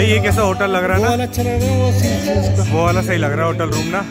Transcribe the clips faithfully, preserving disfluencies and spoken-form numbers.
भाई ये कैसा होटल लग रहा है ना? वो वाला अच्छा लग रहा है, वो सी वो वाला सही लग रहा है होटल रूम ना।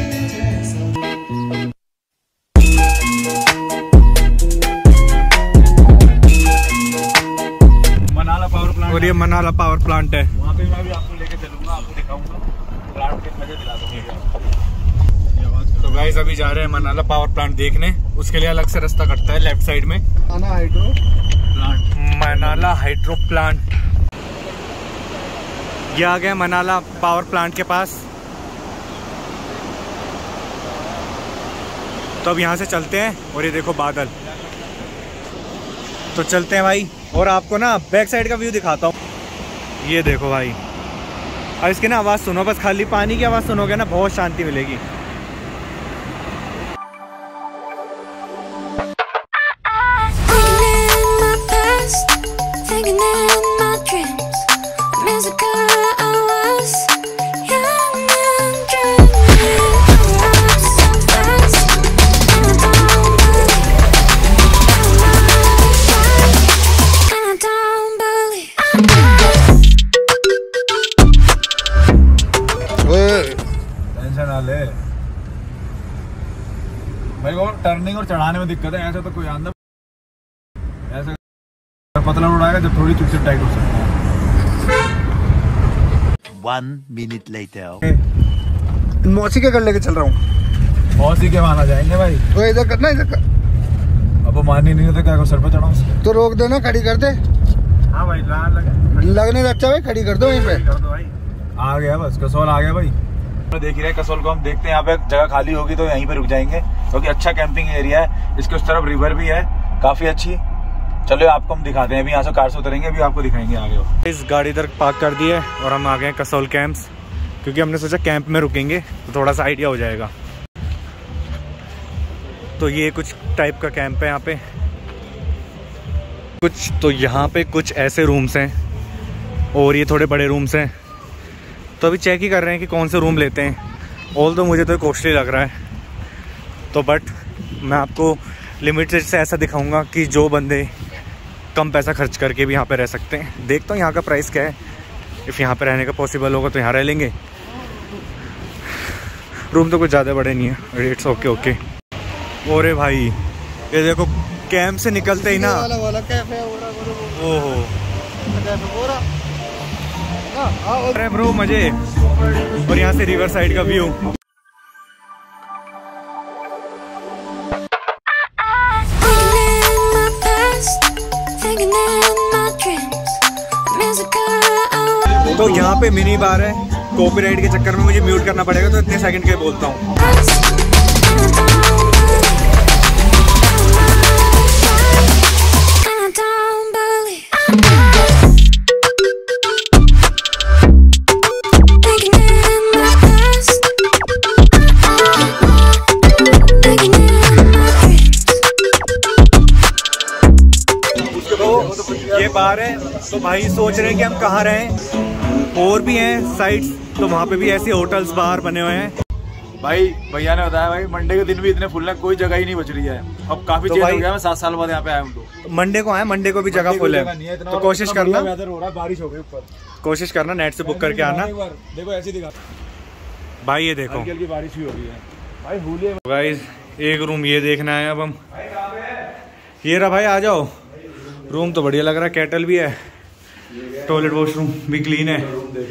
मनाला पावर प्लांट, और ये मनाला पावर प्लांट है। वहाँ पे मैं भी आपको लेके चलूंगा, आपको दिखाऊंगा प्लांट के मजे दिला दूंगा। तो गाइस अभी जा रहे हैं मनाला पावर प्लांट देखने, उसके लिए अलग से रास्ता कटता है लेफ्ट साइड में। Manala hydro plant, Manala hydro plant. ये आ गए मनाला पावर प्लांट के पास। तो अब यहाँ से चलते हैं और ये देखो बादल। तो चलते हैं भाई, और आपको ना बैक साइड का व्यू दिखाता हूँ। ये देखो भाई, अब इसकी ना आवाज़ सुनो, बस खाली पानी की आवाज़ सुनोगे ना बहुत शांति मिलेगी। भाई वो टर्निंग और चढ़ाने में दिक्कत है, ऐसा तो कोई आंदा ऐसा पतला उड़ाएगा जब थोड़ी चुप टाइट हो सकता है। One minute later. मौसी के घर लेके चल रहा हूँ, मौसी के माना जाएंगे भाई। तो इधर करना, इधर कर। अब वो मान ही नहीं तो क्या सर पर चढ़ाऊँ? तो रोक देना, खड़ी कर दे। हाँ भाई लगे लगने से अच्छा भाई खड़ी कर दो वहीं पे। कर दो भाई। आ गया बस, कसौल आ गया भाई। देख रहे हैं कसौल को हम, देखते हैं यहाँ पे जगह खाली होगी तो यहीं पे रुक जाएंगे, क्योंकि अच्छा कैंपिंग एरिया है। इसके उस तरफ रिवर भी है काफी अच्छी। चलो आपको हम दिखाते हैं, अभी यहाँ से कार से उतरेंगे, अभी आपको दिखाएंगे आगे। इस गाड़ी इधर पार्क कर दी है और हम आ गए कसौल कैंप्स, क्योंकि हमने सोचा कैंप में रुकेंगे तो थोड़ा सा आइडिया हो जाएगा। तो ये कुछ टाइप का कैंप है यहाँ पे कुछ। तो यहाँ पे कुछ ऐसे रूम्स हैं और ये थोड़े बड़े रूम्स हैं। तो अभी चेक ही कर रहे हैं कि कौन से रूम लेते हैं। ऑल तो मुझे तो कॉस्टली लग रहा है, तो बट मैं आपको लिमिटेड से ऐसा दिखाऊंगा कि जो बंदे कम पैसा खर्च करके भी यहाँ पे रह सकते हैं। देखता हूँ यहाँ का प्राइस क्या है, इफ़ यहाँ पे रहने का पॉसिबल होगा तो यहाँ रह लेंगे। रूम तो कुछ ज़्यादा बड़े नहीं है, रेट्स ओके ओके। और भाई ये देखो कैंप से निकलते ही ना, ओहो अरे ब्रो मजे। और यहाँ से रिवर साइड का व्यू। तो यहाँ पे मिनी बार है, कॉपीराइट के चक्कर में मुझे म्यूट करना पड़ेगा, तो इतने सेकंड के बोलता हूँ। ये बार है, तो भाई सोच रहे हैं कि हम कहाँ रहें। और भी हैं साइट्स, तो वहाँ पे भी ऐसे होटल्स बार बने हुए हैं। भाई भैया ने बताया भाई मंडे के दिन भी इतने फुल है, कोई जगह ही नहीं बच रही है। अब काफी चेंज हो गया, मैं सात साल बाद यहाँ पे आया हूँ। तो मंडे को आए, मंडे को भी जगह फुल है, तो कोशिश करना, बारिश हो गई ऊपर, कोशिश करना नेट से बुक करके आना। देखो ऐसे दिखा भाई, ये देखो हल्की बारिश भी हो रही है भाई। हुलिये गाइस एक रूम ये देखना है अब हम। ये रहा भाई, आ जाओ। रूम तो बढ़िया लग रहा है, केटल भी है, टॉयलेट वॉशरूम भी क्लीन है।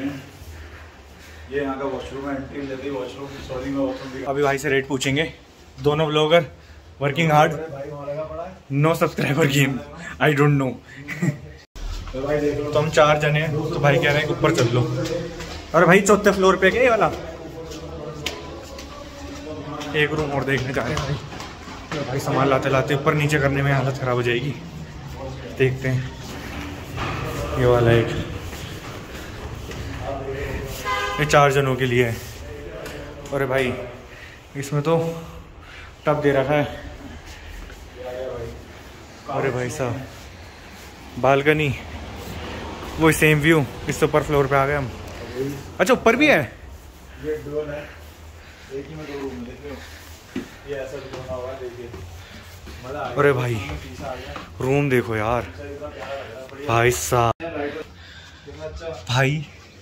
ये यहाँ का वॉशरूम है, एंट्री वॉशरूम। सॉरी मैं वॉशरूम अभी भाई से रेट पूछेंगे। दोनों blogger working hard, no subscriber game, I don't know. तो हम चार जने हैं, तो भाई कह रहे हैं ऊपर चल लो। अरे भाई चौथे फ्लोर पे क्या ये वाला? एक रूम और देखने जा रहे हैं भाई। भाई सामान लाते लाते ऊपर नीचे करने में हालत ख़राब हो जाएगी। देखते हैं, ये वाला एक, ये चार जनों के लिए है। अरे भाई इसमें तो टब दे रखा है। अरे भाई साहब, बालकनी, वो सेम व्यू। इससे ऊपर फ्लोर पे आ गए हम। अच्छा ऊपर भी है, ये डोर है, एक ही में दो रूम है। देखो ये ऐसा बना हुआ है, देखिए मजा आ गया। अरे भाई रूम देखो यार, भाई साहब भाई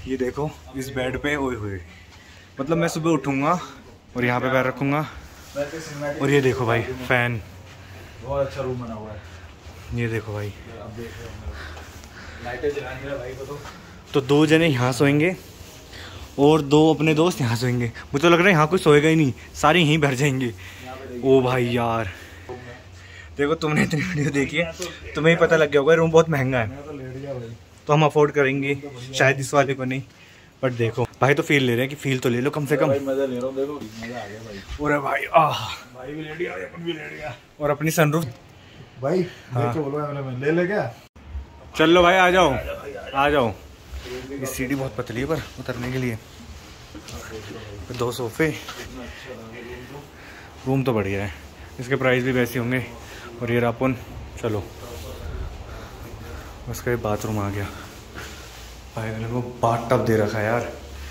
ये देखो इस बेड पे ओए हुए, मतलब मैं सुबह उठूंगा और यहाँ पे पैर रखूंगा और ये देखो भाई फैन, बहुत अच्छा रूम बना हुआ है। ये देखो भाई, अब देख रहे हो लाइटें जलाएंगे भाई को। तो तो दो जने यहाँ सोएंगे और दो अपने दोस्त यहाँ सोएंगे। मुझे तो लग रहा है यहाँ कोई सोएगा ही नहीं, सारे यहीं भर जाएंगे। ओ भाई यार देखो, तुमने इतनी वीडियो देखी है, तुम्हें ही पता लग गया होगा रूम बहुत महंगा है, तो हम अफोर्ड करेंगे शायद इस वाले को नहीं, बट देखो भाई तो फील ले रहे हैं कि फील तो ले लो कम से कम। मजा ले रहा हूँ, देखो मजा आ गया भाई। और भाई आह भाई भी लेट गया, अपन भी लेट गया। और अपनी सनरूफ भाई हाँ। बोलो ले ले क्या? चल लो भाई, आ जाओ आ जाओ। ये सीढ़ी बहुत पतली है पर उतरने के लिए। दो सोफे, रूम तो बढ़िया है, इसके प्राइस भी वैसे होंगे। और ये रापुन, चलो उसका बाथरूम आ गया भाई, मैंने को बाथ टब दे रखा है यार।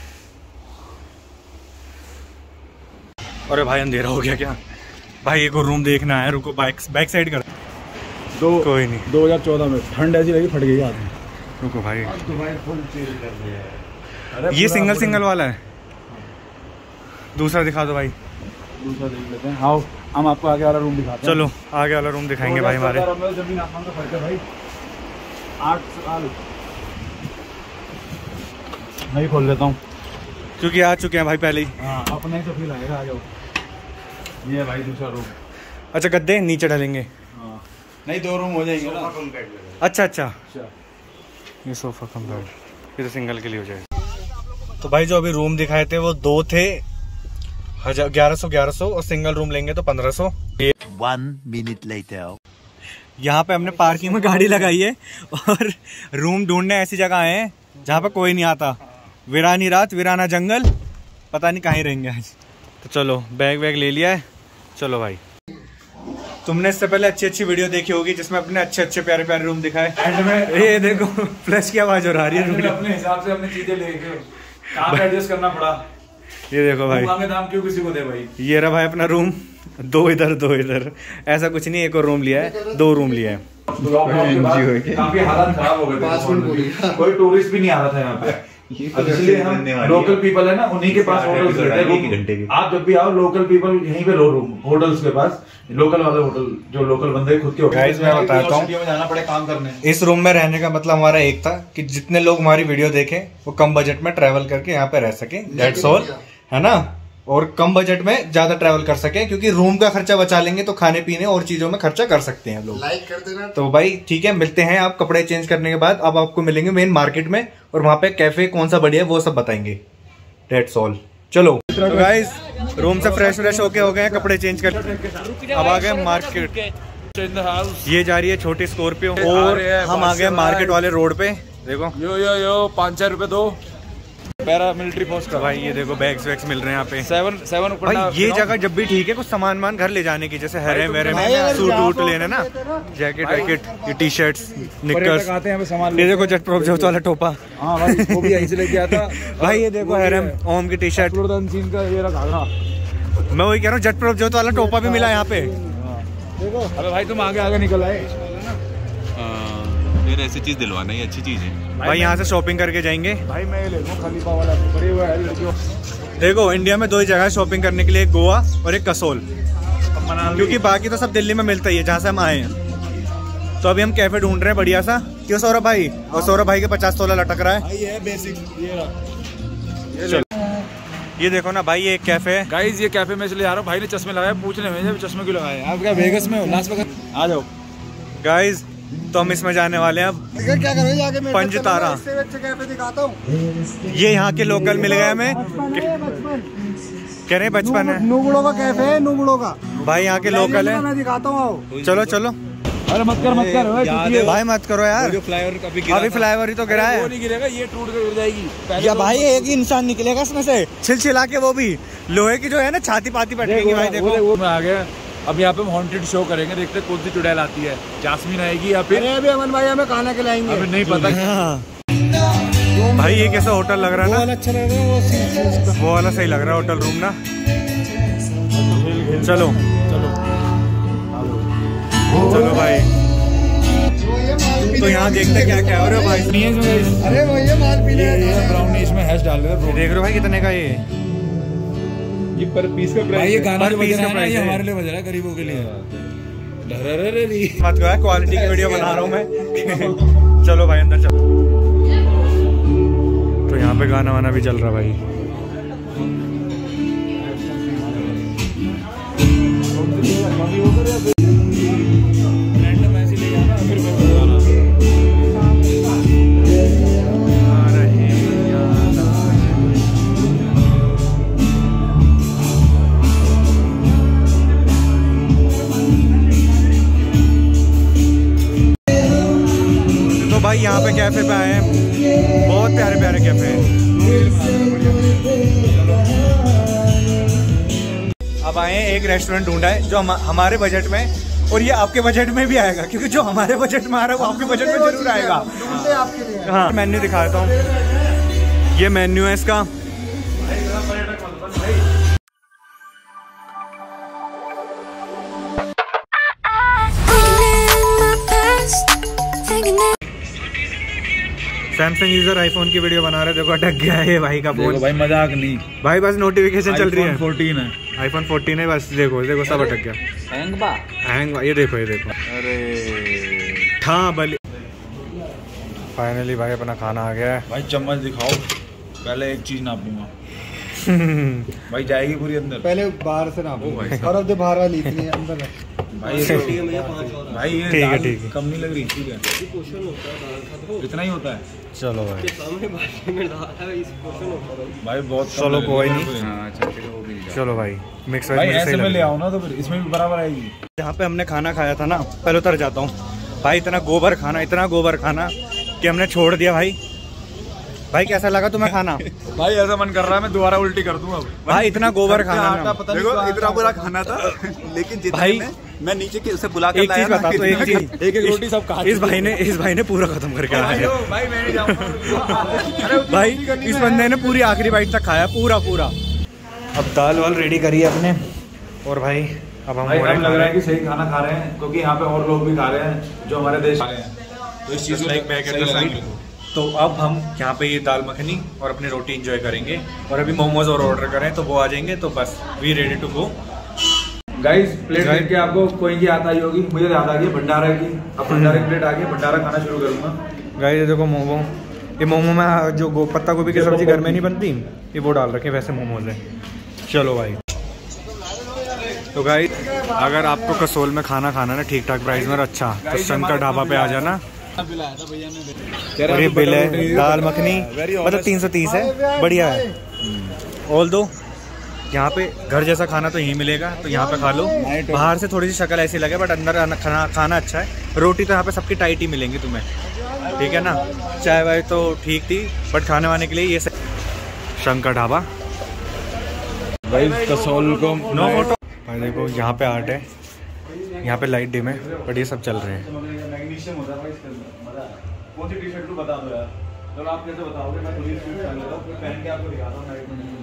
अरे भाई अंधेरा हो गया क्या भाई? एक और रूम देखना है, रुको बैक बैक साइड कर दो। कोई नहीं, दो हज़ार चौदह में ठंड ऐसी लगी फट गई आदमी। रुको भाई, तो भाई फुल चीज कर दिया है। अरे ये सिंगल सिंगल वाला है, दूसरा दिखा दो भाई। दूसरा देख लेते हैं। आओ हम आपको आगे वाला रूम दिखाते हैं। चलो आगे वाला रूम दिखाएंगे भाई हमारे। जमीन आसमान का फर्क है भाई, आठ साल। नहीं खोल लेता हूँ क्योंकि आ चुके हैं भाई पहले ही। हाँ अपने ही तो फील आएगा, आ जाओ। ये है भाई दूसरा रूम। अच्छा गद्दे नीचे डालेंगे? हाँ नहीं, दो रूम हो जाएंगे ना। अच्छा अच्छा, ये सोफा कम बेड, ये तो सिंगल के लिए हो जाएगा। तो भाई जो अभी रूम दिखाए थे वो दो थे, हजार ग्यारह सौ ग्यारह सौ, और सिंगल रूम लेंगे तो पंद्रह सौ। One minute later. यहाँ पे हमने पार्किंग में गाड़ी लगाई है और रूम ढूंढने ऐसी जगह आए हैं जहाँ पे कोई नहीं आता। वीरानी रात, वीराना जंगल, पता नहीं कहाँ ही रहेंगे आज। तो चलो बैग वैग ले लिया है, चलो भाई। तुमने इससे पहले अच्छी अच्छी वीडियो देखी होगी जिसमें अपने अच्छे अच्छे प्यारे प्यारे रूम दिखाए। एंड में ये देखो फ्लैश की आवाज हो रही है। अपने हिसाब से अपनी चीजें लेके कहाँ पे एडजस्ट करना पड़ा। ये देखो भाई, दाम क्यों किसी को दे भाई। ये रहा भाई अपना रूम, दो इधर दो इधर, ऐसा कुछ नहीं, एक और रूम लिया है, दो रूम लिया है। काफी हालात खराब हो गए थे, कोई टूरिस्ट भी नहीं आ रहा था यहाँ पे। इसलिए हम लोकल पीपल है ना, उन्हीं के पास होटल्स रहते हैं। आप जब भी आओ लोकल पीपल यहीं पे लो रूम, होटल्स के पास, लोकल वाले होटल जो लोकल बंदे खुद के गाइस मैं बताता हूँ, जाना पड़े काम करने। इस रूम में रहने का मतलब हमारा एक था कि जितने लोग हमारी वीडियो देखें वो कम बजट में ट्रैवल करके यहाँ पे रह सके, दैट्स ऑल, है ना। और कम बजट में ज्यादा ट्रैवल कर सके, क्योंकि रूम का खर्चा बचा लेंगे तो खाने पीने और चीजों में खर्चा कर सकते हैं लोग। लाइक कर देना। तो भाई ठीक है, मिलते हैं आप कपड़े चेंज करने के बाद। अब आपको मिलेंगे मेन मार्केट में, और वहाँ पे कैफे कौन सा बढ़िया है वो सब बताएंगे, दैट्स ऑल। चलो तो गाइस रूम से फ्रेश फ्रेश होके हो गए, कपड़े चेंज कर, अब आ गए मार्केट। ये जा रही है छोटी स्कॉर्पियो और हम आ गए मार्केट वाले रोड पे। देखो यो यो यो पाँच हजार रुपए दो पैरा मिलिट्री फोर्स का। भाई ये देखो बैग्स वैग्स मिल रहे हैं यहाँ पे। सेवन सेवन भाई ये जगह जब भी ठीक है कुछ सामान मान घर ले जाने की, जैसे हेरे वेरे में सूट वूट लेना ना, जैकेट वैकेट, ये टी शर्ट्स, निकर्स। ये देखो जट प्रोप जो वाला टोपा, हाँ भाई वो भी यहीं से लेके आया था। भाई ये देखो हेरम ओम की टी शर्ट, का ये रखा था। मैं वही कह रहा हूँ, जट प्रोप जो वाला टोपा भी मिला यहाँ पे। देखो अबे भाई तुम आगे आगे निकल आए। यार ऐसी चीज दिलवाना ही अच्छी चीज है भाई, यहाँ से शॉपिंग करके जाएंगे। भाई मैं ये ले लूं खलीफा वाला, बड़े हुए है लड़कियों। देखो इंडिया में दो ही जगह शॉपिंग करने के लिए, एक गोवा और एक कसोल, क्योंकि बाकी तो सब दिल्ली में मिलता ही है जहाँ से हम आए हैं। तो अभी हम कैफे ढूंढ रहे हैं बढ़िया सा, क्यों सौरभ भाई? और सौरभ भाई के पचास तोला लटक रहा है। ये बेसिक ये चलो ये देखो ना भाई, ये एक कैफे है। गाइस ये कैफे में इसलिए आ रहा हूँ, भाई ने चश्मे लगाए, पूछने में जब चश्मे क्यों लगाए। आप क्या वेगस में हो? लास वेगस आ जाओ गाइस, तो हम इसमें जाने वाले हैं अब। क्या करोगे जाके? पंचतारा, कैफे दिखाता हूँ। ये यहाँ के लोकल मिल गए हमें, कह रहे बचपन है। नुगड़ों का कैफे है, नुगड़ों का भाई यहाँ के लोकल है। मैं दिखाता हूँ, चलो चलो। अरे मत कर मत कर भाई मत करो यार, फ्लाईओवर अभी फ्लाईओवर ही तो गिरा है। वो नहीं गिरेगा, ये टूट कर गिर जाएगी। या भाई एक ही इंसान निकलेगा इसमें से छिलछिला के, वो भी लोहे की जो है ना छाती पाती पटकेगी भाई। देखो वो मैं आ गया। अब यहाँ पे हम हॉन्टेड शो करेंगे, देखते हैं कौन सी चुड़ैल आती है। जास्मीन आएगी या फिर अभी अमन भाई हमें खाना खिलाएंगे, अभी नहीं पता। भाई ये कैसा होटल लग रहा है ना, अच्छा लग रहा है वो वाला, सही लग रहा है होटल रूम ना। चलो चलो चलो भाई, तो यहाँ देखते क्या क्या हो रहा है भाई। अरे वो ये माल पीने ब्राउनिश में हैश डाल रहे हैं। देख रहे हो भाई कितने का ये ये पर पीस का प्राइस, ये गाना पर पीस का प्राइस है, हमारे लिए बज रहा है गरीबों के लिए। मत कहो क्वालिटी की वीडियो बना रहा हूँ मैं। चलो भाई अंदर चलो। तो यहाँ पे गाना वाना भी चल रहा भाई। भाई यहाँ पे कैफे पे आए हैं, बहुत प्यारे प्यारे कैफे हैं। अब आए हैं एक रेस्टोरेंट ढूंढा है जो हम, हमारे बजट में, और ये आपके बजट में भी आएगा, क्योंकि जो हमारे बजट में आ रहा है वो आपके बजट में जरूर आएगा। हाँ मेन्यू दिखाता हूँ, ये मेन्यू है इसका। सैमसंग यूजर आईफोन की वीडियो बना रहे, देखो अटक गया है भाई का फोन। भाई मजाक नहीं भाई, बस नोटिफिकेशन चल रही है। फोर्टीन है, आईफोन फोर्टीन है, बस देखो देखो सब अटक गया। हैंग बा हैंग बा, ये देखो ये देखो। अरे हाँ बली। फाइनली भाई अपना खाना आ गया है। भाई चम्मच दिखाओ, पहले एक चीज नाप लूंगा। भाई जाएगी पूरी अंदर, पहले बाहर से नाप भाई, और अब बाहर वाली इतनी अंदर है भाई। भाई ये ठीक है ठीक है, कम नहीं लग रही, ठीक है इतना ही होता है। चलो भाई भाई बहुत चलो कोई नहीं, नहीं। चलो भाई मिक्स भाई ऐसे में ले आओ ना तो फिर इसमें भी बराबर आएगी। जहाँ पे हमने खाना खाया था ना, पहले उतर जाता हूँ भाई। इतना गोबर खाना, इतना गोबर खाना कि हमने छोड़ दिया भाई। भाई कैसा लगा तुम्हें खाना? भाई ऐसा मन कर रहा है मैं दोबारा उल्टी कर दूंगा भाई। इतना गोबर खाना, देखो इतना बुरा खाना था, लेकिन जितने भाई में मैं नीचे के उसे बुला के एक चीज बता तो, एक चीज, एक एक रोटी सब खा इस भाई ने इस भाई ने पूरा खत्म करके आया है भाई। मैं नहीं जाऊंगा भाई, इस बंदे ने पूरी आखिरी बाइट तक खाया पूरा पूरा। अब दाल वाल रेडी करी है अपने, और भाई अब हम भाई अब लग रहा है कि सही खाना खा रहे हैं, क्योंकि यहाँ पे और लोग भी खा रहे हैं जो हमारे देश आए हैं, तो इस चीज को। तो अब हम यहाँ पे ये दाल मखनी और अपनी रोटी एंजॉय करेंगे, और अभी मोमोज और ऑर्डर करें तो वो आ जाएंगे, तो बस we ready to go. Guys plate देख के आपको कोई की आता ही होगी, मुझे याद आ गई भंडारा की। अब भंडारे की प्लेट आ गई, भंडारा खाना शुरू करूंगा। गाइस ये देखो मोमो, ये मोमो में जो गो पत्ता गोभी की सब्जी घर में नहीं बनती, ये वो डाल रखे वैसे मोमोज है। चलो भाई, तो गाइस अगर आपको कसोल में खाना खाना ना ठीक ठाक प्राइस में, अच्छा तो शंकर ढाबा पे आ जाना। और ये बिल है दाल मखनी, मतलब तीन सौ तीस है, बढ़िया है। ऑल दो यहाँ पे घर जैसा खाना तो यहीं मिलेगा, तो यहाँ पे खा लो। बाहर से थोड़ी सी शक्ल ऐसी लगे, बट अंदर खाना खाना अच्छा है। रोटी तो यहाँ पे सबकी टाइट ही मिलेंगी तुम्हें, ठीक है ना। चाय वाय तो ठीक थी, बट खाने वाने के लिए ये शंकर ढाबा। भाई कसौल को नो फोटो भाई। देखो यहाँ पे आर्ट है, यहाँ पे लाइट डिम है, बट ये सब चल रहे हैं। कौन सी टी शर्ट को बता दो यार, चलो आप कैसे बताओगे, मैं थोड़ी स्पीड कर लेता हूं, फिर पहन के आपको दिखाता हूं।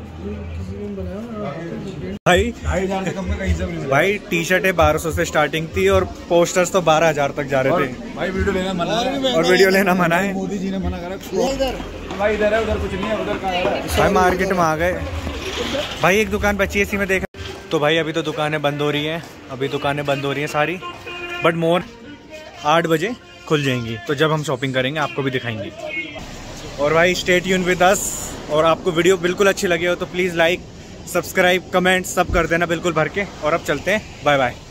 भाई ढाई हजार से कम में कहीं से भी नहीं। भाई टी शर्ट है बारह सौ से स्टार्टिंग थी, और पोस्टर्स तो बारह हजार तक जा रहे थे। भाई वीडियो लेना मना है, और वीडियो लेना मना है, मोदी जी ने मना करा। भाई इधर है, उधर कुछ नहीं है, उधर कहाँ है भाई। मार्केट में आ गए भाई, एक दुकान बची है इसी में देखा। तो भाई अभी तो दुकानें बंद हो रही हैं, अभी दुकानें बंद हो रही हैं सारी, बट मोर आठ बजे खुल जाएंगी, तो जब हम शॉपिंग करेंगे आपको भी दिखाएंगे। और भाई स्टे ट्यून विद अस, और आपको वीडियो बिल्कुल अच्छी लगी हो तो प्लीज़ लाइक, सब्सक्राइब, कमेंट सब कर देना बिल्कुल भर के। और अब चलते हैं, बाय बाय।